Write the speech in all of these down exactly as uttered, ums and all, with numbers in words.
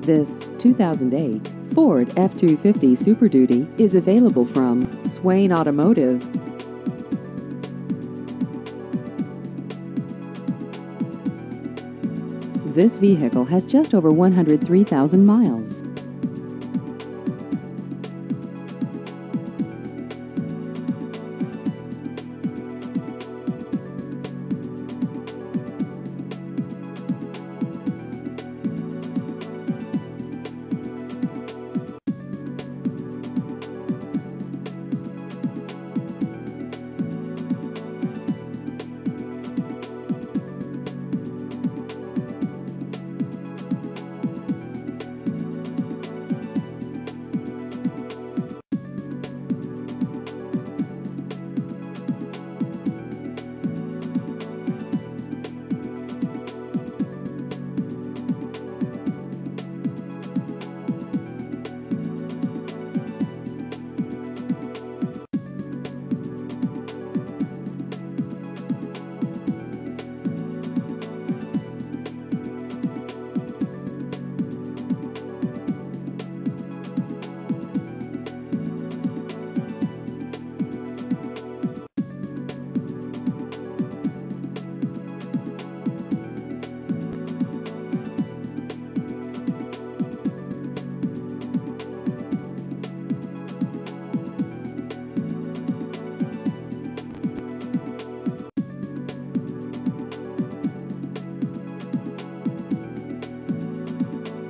This two thousand eight Ford F two fifty Super Duty is available from Swain Automotive. This vehicle has just over one hundred three thousand miles.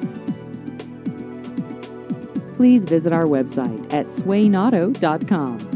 Please visit our website at swain auto dot com.